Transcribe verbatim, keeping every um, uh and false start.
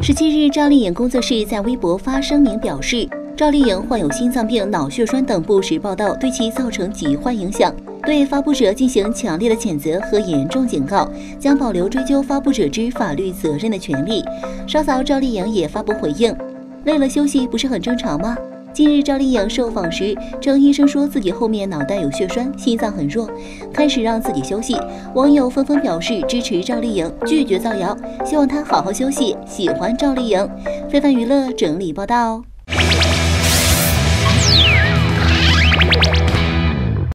十七日，赵丽颖工作室在微博发声明表示，赵丽颖患有心脏病、脑血栓等不实报道，对其造成极坏影响，对发布者进行强烈的谴责和严重警告，将保留追究发布者之法律责任的权利。稍早，赵丽颖也发布回应：累了休息不是很正常吗？近日，赵丽颖受访时称，医生说自己后面脑袋有血栓，心脏很弱，开始让自己休息。网友纷纷表示支持赵丽颖，拒绝造谣，希望她好好休息，喜欢赵丽颖。非凡娱乐整理报道。